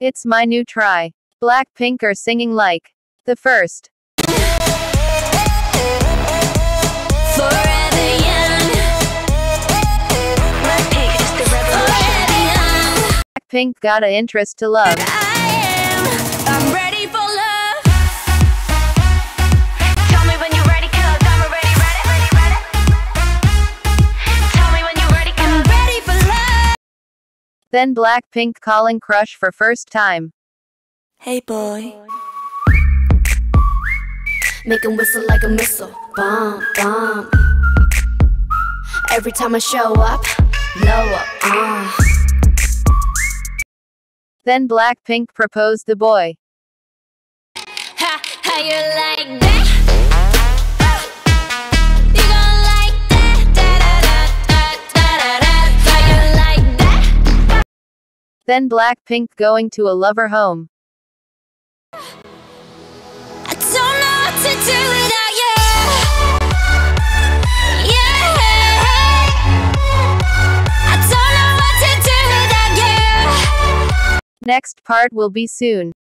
It's my new try. Blackpink are singing like the first. Forever young. Blackpink is the revolution. Blackpink got a interest to love. I'm ready for love. Tell me when you're ready, cause I'm already ready. Tell me when you're ready, cause I'm ready for love. Then Blackpink calling crush for first time. Hey boy. Make him whistle like a missile. Bomb, bomb. Every time I show up, blow up. Then Blackpink proposed the boy. How you like that? You gon' like that? How you like that? Then Blackpink going to a lover home. I don't know what to do without you. Yeah. I don't know what to do without you. Next part will be soon.